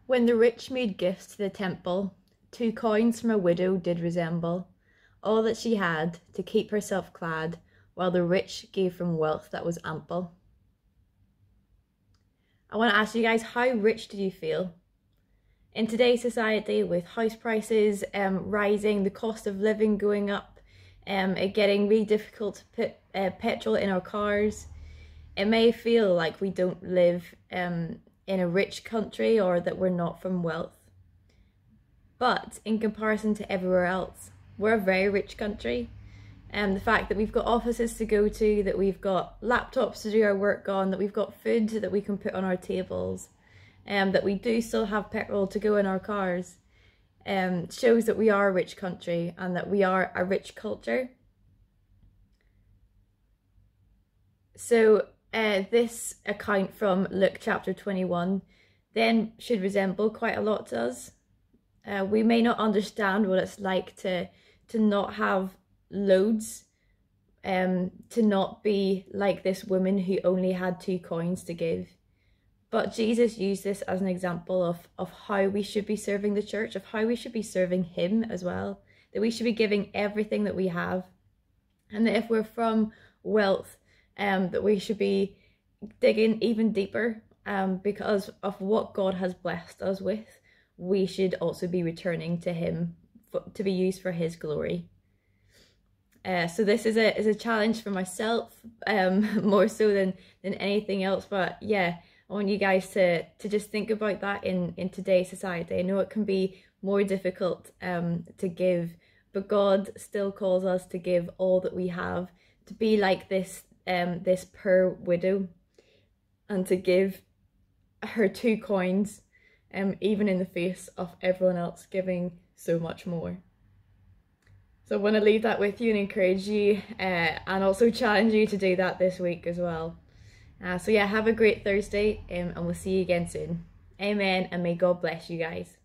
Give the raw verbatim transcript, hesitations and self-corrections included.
When the rich made gifts to the temple, two coins from a widow did resemble, all that she had to keep herself clad, while the rich gave from wealth that was ample. I want to ask you guys, how rich do you feel? In today's society, with house prices um, rising, the cost of living going up, um, it getting really difficult to put uh, petrol in our cars, it may feel like we don't live um, in a rich country, or that we're not from wealth. But in comparison to everywhere else, we're a very rich country. And um, the fact that we've got offices to go to, that we've got laptops to do our work on, that we've got food that we can put on our tables, and um, that we do still have petrol to go in our cars, um, shows that we are a rich country and that we are a rich culture. So uh, this account from Luke chapter twenty-one then should resemble quite a lot to us. Uh, we may not understand what it's like to to not have loads, um, to not be like this woman who only had two coins to give. But Jesus used this as an example of, of how we should be serving the church, of how we should be serving him as well, that we should be giving everything that we have. And that if we're from wealth, um, that we should be digging even deeper, um, because of what God has blessed us with, we should also be returning to him for, to be used for his glory. Uh, so this is a is a challenge for myself, um, more so than than anything else. But yeah, I want you guys to to just think about that in in today's society. I know it can be more difficult um to give, but God still calls us to give all that we have, to be like this um this poor widow, and to give her two coins, um even in the face of everyone else giving so much more. So I want to leave that with you and encourage you, uh, and also challenge you to do that this week as well. Uh, so yeah, have a great Thursday, um, and we'll see you again soon. Amen, and may God bless you guys.